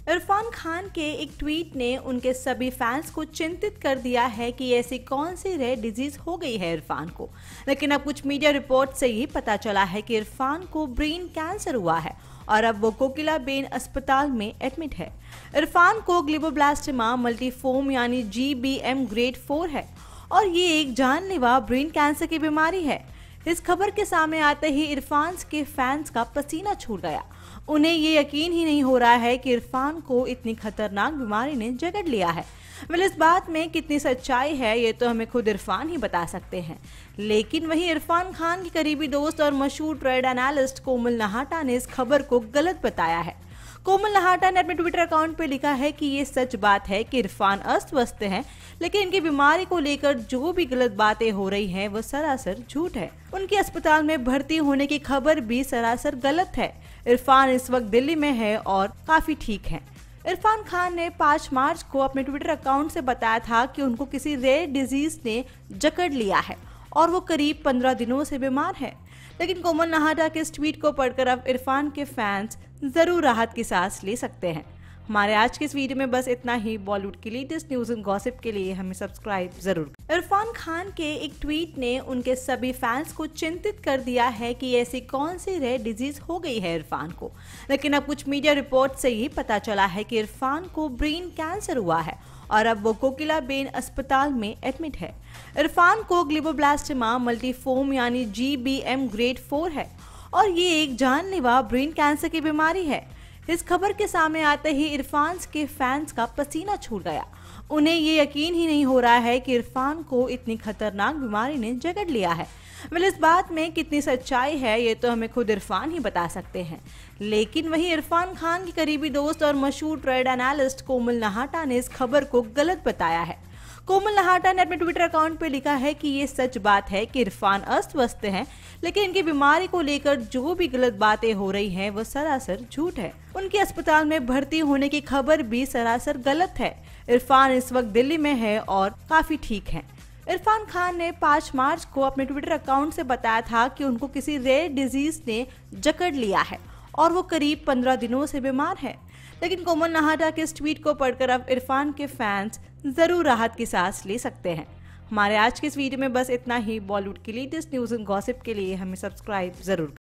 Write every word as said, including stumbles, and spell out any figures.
इरफान खान के एक ट्वीट ने उनके सभी फैंस को चिंतित कर दिया है कि ऐसी कौन सी रेयर डिजीज हो गई है इरफान को। लेकिन अब कुछ मीडिया रिपोर्ट से ही पता चला है कि इरफान को ब्रेन कैंसर हुआ है और अब वो कोकिलाबेन अस्पताल में एडमिट है। इरफान को ग्लियोब्लास्टोमा मल्टीफोम यानी G B M grade four है और ये एक जानलेवा ब्रेन कैंसर की बीमारी है। इस खबर के सामने आते ही इरफान के फैंस का पसीना छूट गया। उन्हें ये यकीन ही नहीं हो रहा है कि इरफान को इतनी खतरनाक बीमारी ने जकड़ लिया है। वेल, इस बात में कितनी सच्चाई है ये तो हमें खुद इरफान ही बता सकते हैं। लेकिन वहीं इरफान खान की करीबी दोस्त और मशहूर ट्रेड एनालिस्ट कोमल नहाटा ने इस खबर को गलत बताया है। कोमल नहाटा ने अपने ट्विटर अकाउंट पर लिखा है कि ये सच बात है कि इरफान अस्त व्यस्त हैं, लेकिन इनकी बीमारी को लेकर जो भी गलत बातें हो रही हैं वो सरासर झूठ है। उनके अस्पताल में भर्ती होने की खबर भी सरासर गलत है। इरफान इस वक्त दिल्ली में है और काफी ठीक हैं। इरफान खान ने पाँच मार्च को अपने ट्विटर अकाउंट से बताया था कि उनको किसी रेयर डिजीज ने जकड़ लिया है और वो करीब पंद्रह दिनों से बीमार है। लेकिन कोमल नहाटा के इस ट्वीट को पढ़कर अब इरफान के फैंस जरूर राहत की सांस ले सकते हैं। हमारे आज के इस वीडियो में बस इतना ही। बॉलीवुड की लेटेस्ट न्यूज एंड गॉसिप के लिए हमें सब्सक्राइब जरूर करें। इरफान खान के एक ट्वीट ने उनके सभी फैंस को चिंतित कर दिया है कि ऐसी कौन सी रेयर डिजीज हो गई है इरफान को। लेकिन अब कुछ मीडिया रिपोर्ट से ही पता चला है कि इरफान को ब्रेन कैंसर हुआ है और अब वो कोकिलाबेन अस्पताल में एडमिट है। इरफान को ग्लियोब्लास्टोमा मल्टीफोम यानी G B M grade four है और ये एक जानलेवा ब्रेन कैंसर की बीमारी है। इस खबर के सामने आते ही इरफान के फैंस का पसीना छूट गया। उन्हें ये यकीन ही नहीं हो रहा है कि इरफान को इतनी खतरनाक बीमारी ने जकड़ लिया है। वेल, इस बात में कितनी सच्चाई है ये तो हमें खुद इरफान ही बता सकते हैं। लेकिन वहीं इरफान खान की करीबी दोस्त और मशहूर ट्रेड एनालिस्ट कोमल नहाटा ने इस खबर को गलत बताया है। कोमल नहाटा ने अपने ट्विटर अकाउंट पर लिखा है कि ये सच बात है कि इरफान अस्त व्यस्त हैं, लेकिन इनकी बीमारी को लेकर जो भी गलत बातें हो रही हैं वो सरासर झूठ है। उनके अस्पताल में भर्ती होने की खबर भी सरासर गलत है। इरफान इस वक्त दिल्ली में है और काफी ठीक हैं। इरफान खान ने पाँच मार्च को अपने ट्विटर अकाउंट से बताया था कि उनको किसी रेयर डिजीज ने जकड़ लिया है और वो करीब पंद्रह दिनों से बीमार है। लेकिन कोमल नहाटा के इस ट्वीट को पढ़कर अब इरफान के फैंस जरूर राहत की सांस ले सकते हैं। हमारे आज के इस वीडियो में बस इतना ही। बॉलीवुड की लेटेस्ट न्यूज एंड गॉसिप के लिए हमें सब्सक्राइब जरूर करें।